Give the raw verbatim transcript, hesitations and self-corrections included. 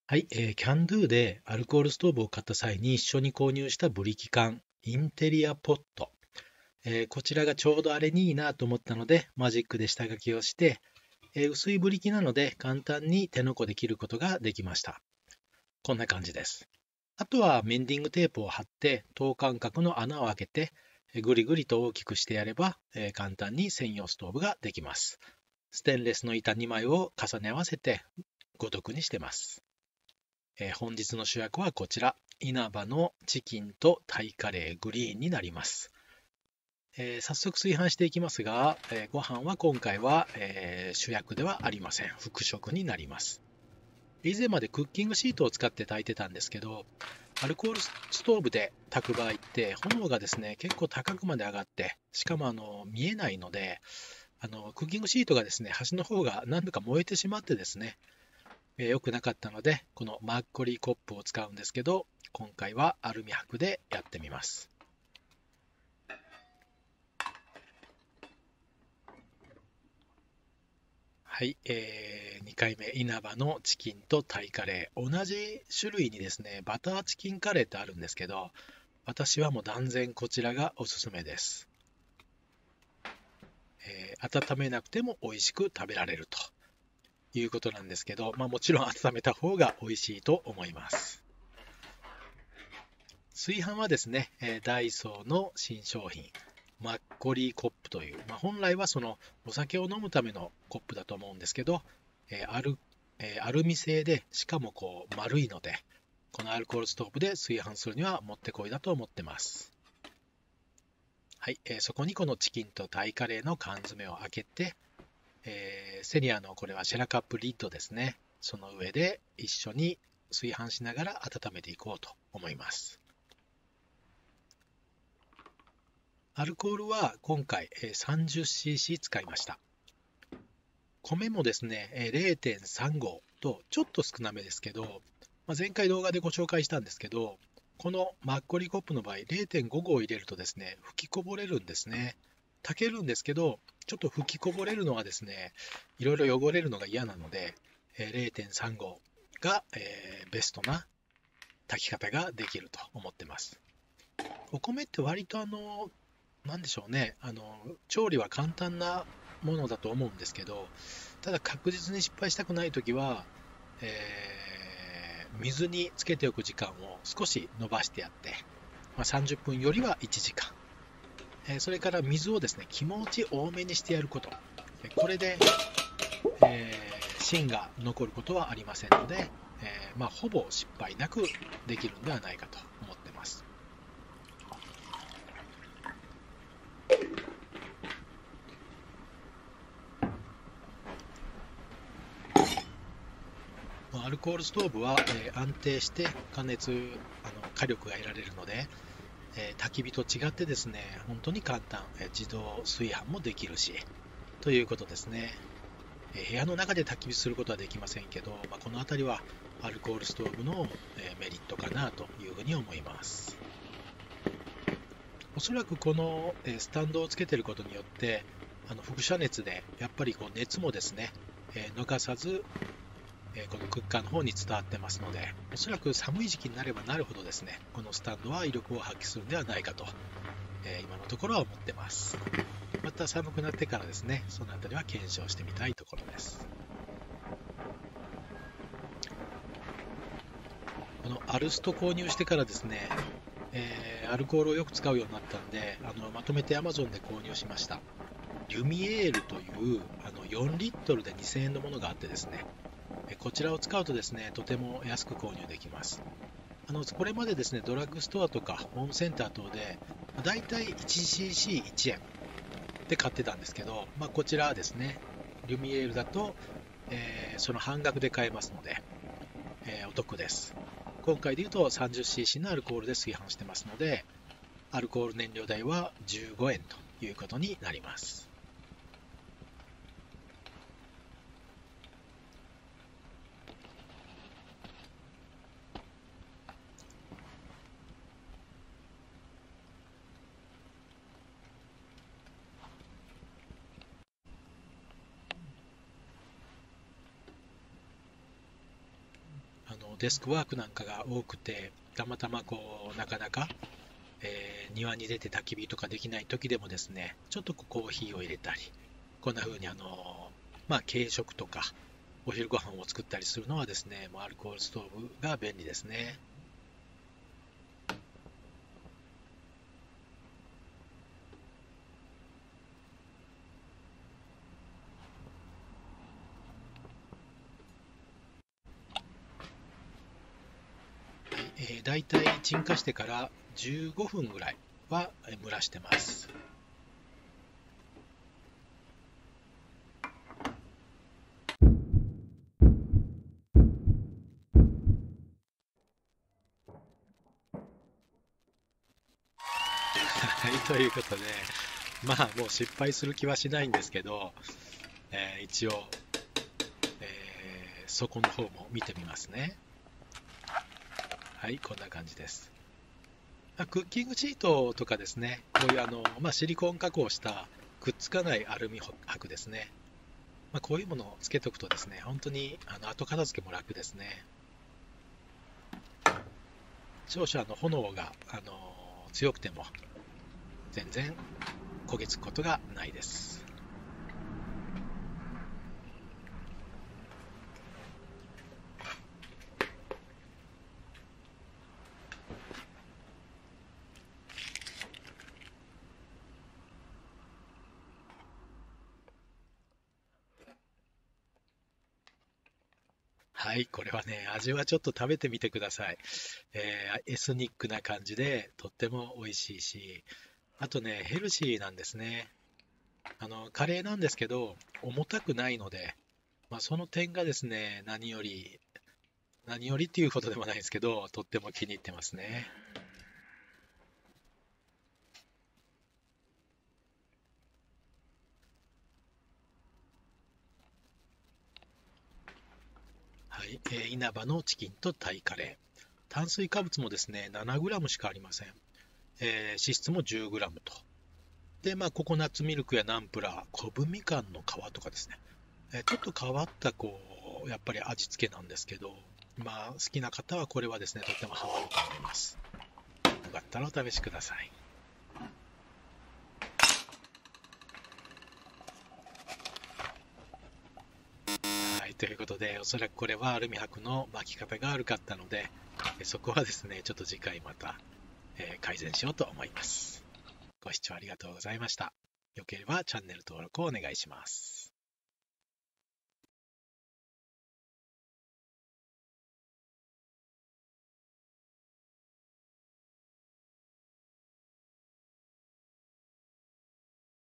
はい、えー、キャンドゥでアルコールストーブを買った際に一緒に購入したブリキ缶、インテリアポット、えーこちらがちょうどあれにいいなと思ったので、マジックで下書きをして、えー薄いブリキなので簡単に手のこで切ることができました。こんな感じです。あとはメンディングテープを貼って、等間隔の穴を開けて、えーぐりぐりと大きくしてやれば、えー簡単に専用ストーブができます。ステンレスの板にまいを重ね合わせて、ごとくにしてます。えー本日の主役はこちら、稲葉のチキンとタイカレーグリーンになります。えー早速炊飯していきますが、えーご飯は今回は、えー主役ではありません。副食になります。以前までクッキングシートを使って炊いてたんですけど、アルコールストーブで炊く場合って炎がですね、結構高くまで上がって、しかもあの見えないので、あのクッキングシートがですね、端の方が何度か燃えてしまってですね、えー良くなかったので、このマッコリコップを使うんですけど、今回はアルミ箔でやってみます。はい、えー、にかいめ、稲葉のチキンとタイカレー。同じ種類にですね、バターチキンカレーってあるんですけど、私はもう断然こちらがおすすめです。えー温めなくても美味しく食べられるということなんですけど、まあ、もちろん温めた方が美味しいと思います。炊飯はですね、えーダイソーの新商品、マッコリーコップという、まあ、本来はそのお酒を飲むためのコップだと思うんですけど、えーアルえーアルミ製で、しかもこう丸いので、このアルコールストーブで炊飯するにはもってこいだと思ってます。はい、えーそこにこのチキンとタイカレーの缶詰を開けて、えーセリアのこれはシェラカップリッドですね。その上で一緒に炊飯しながら温めていこうと思います。アルコールは今回 さんじゅっシーシー 使いました。米もですね、れいてんさんごとちょっと少なめですけど、まあ、前回動画でご紹介したんですけど、このマッコリコップの場合 れいてんご 合入れるとですね、吹きこぼれるんですね。炊けるんですけど、ちょっと吹きこぼれるのはですね、いろいろ汚れるのが嫌なので、れいてんさんごが、えーベストな炊き方ができると思ってます。お米って割とあの、なんでしょうね、あの、調理は簡単なものだと思うんですけど、ただ確実に失敗したくないときは、えー水につけておく時間を少し伸ばしてやって、まあ、さんじゅっぷんよりはいちじかん、えーそれから水をですね、気持ち多めにしてやること。これで、えー芯が残ることはありませんので、えーまあ、ほぼ失敗なくできるんではないかと思ってます。アルコールストーブは、えー安定して加熱、あの火力が得られるので、えー焚き火と違ってですね、本当に簡単、えー自動炊飯もできるし、ということですね。えー部屋の中で焚き火することはできませんけど、まあ、この辺りはアルコールストーブの、えーメリットかなというふうに思います。おそらくこの、えースタンドをつけていることによって、あの輻射熱でやっぱりこう熱もですね、えー逃さず、えーこのクッカーの方に伝わってますので、おそらく寒い時期になればなるほどですね、このスタンドは威力を発揮するんではないかと、えー今のところは思ってます。また寒くなってからですね、そのあたりは検証してみたいところです。このアルスト購入してからですね、えーアルコールをよく使うようになったんで、あのまとめて Amazon で購入しました。リュミエールというあのよんリットルでにせんえんのものがあってですね、こちらを使うとですね、とても安く購入できます。あのこれまでですね、ドラッグストアとかホームセンター等で、だいたい いちシーシーいち 円で買ってたんですけど、まあ、こちらはですね、リュミエールだと、えーその半額で買えますので、えーお得です。今回で言うと さんじゅっシーシー のアルコールで炊飯してますので、アルコール燃料代はじゅうごえんということになります。あのデスクワークなんかが多くて、たまたまこうなかなか、えー庭に出て焚き火とかできない時でもですね、ちょっとこうコーヒーを入れたり、こんな風にあの、まあ、軽食とかお昼ご飯を作ったりするのはですね、もうアルコールストーブが便利ですね。えー、だいたい鎮火してからじゅうごふんぐらいはえー蒸らしてます。はい、ということで、まあもう失敗する気はしないんですけど、えー一応、えー底の方も見てみますね。はい、こんな感じです。まあクッキングシートとかですね、こういうあの、まあ、シリコン加工したくっつかないアルミ箔ですね。まあ、こういうものをつけておくとですね、本当にあの後片付けも楽ですね。少々あの炎があの強くても全然焦げつくことがないです。はい、これはね、味はちょっと食べてみてください。えーエスニックな感じでとっても美味しいし、あとね、ヘルシーなんですね。あの、カレーなんですけど、重たくないので、まあ、その点がですね、何より、何よりっていうことでもないですけど、とっても気に入ってますね。はい、えー稲葉のチキンとタイカレー。炭水化物もですね、ななグラムしかありません。えー脂質もじゅうグラムと。で、まあ、ココナッツミルクやナンプラー、コブみかんの皮とかですね。えーちょっと変わったこうやっぱり味付けなんですけど、まあ、好きな方はこれはですねとってもハマると思います。よかったらお試しください。はい、ということでおそらくこれはアルミ箔の巻き方が悪かったので、そこはですねちょっと次回また、えー改善しようと思います。ご視聴ありがとうございました。よければチャンネル登録をお願いします。